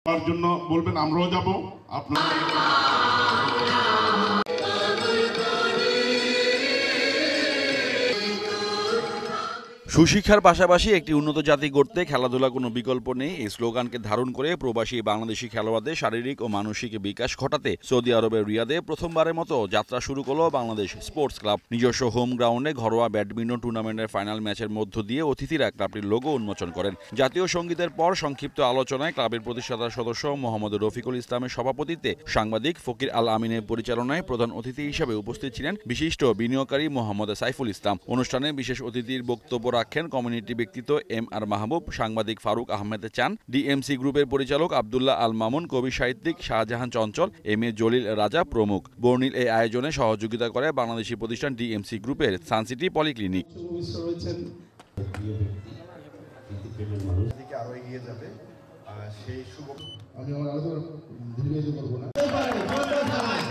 তার জন্য বলবেন আমরাও যাব আপনারা সুশিক্ষার পাশাপাশি একটি উন্নত জাতি গড়তে খেলাধুলা কোনো বিকল্প নেই এই স্লোগানকে ধারণ করে প্রবাসী বাংলাদেশি খেলোয়াড়দের শারীরিক ও মানসিক বিকাশ ঘটাতে সৌদি আরবের রিয়াদে প্রথমবারের মতো যাত্রা শুরু করল বাংলাদেশ স্পোর্টস ক্লাব। নিজস্ব হোম গ্রাউন্ডে ঘরোয়া ব্যাডমিন্টন টুর্নামেন্টের ফাইনাল ম্যাচের মধ্য দিয়ে অতিথিরা ক্লাবটির লোগো উন্মোচন করেন। জাতীয় সঙ্গীতের পর সংক্ষিপ্ত আলোচনায় ক্লাবের প্রতিষ্ঠাতা সদস্য মোহাম্মদ রফিকুল ইসলামের সভাপতিত্বে সাংবাদিক ফকির আল আমিনের পরিচালনায় প্রধান অতিথি হিসেবে উপস্থিত ছিলেন বিশিষ্ট বিনিয়োগকারী মোহাম্মদ সাইফুল ইসলাম। অনুষ্ঠানে বিশেষ অতিথির বক্তব্য রাখেন কমিউনিটি ব্যক্তিত্ব MR মাহবুব, সাংবাদিক ফারুক আহমেদ চান, DMC গ্রুপের পরিচালক আব্দুল্লাহ আল মামুন, কবি সাহিত্যিক শাহজাহান চঞ্চল, MA জলিল রাজা প্রমুখ। বর্ণিল এই আয়োজনে সহযোগিতা করে বাংলাদেশি প্রতিষ্ঠান DMC গ্রুপের সানসিটি পলিক্লিনিক। আমি আমার আলোচনা দীর্ঘায়িত করব না।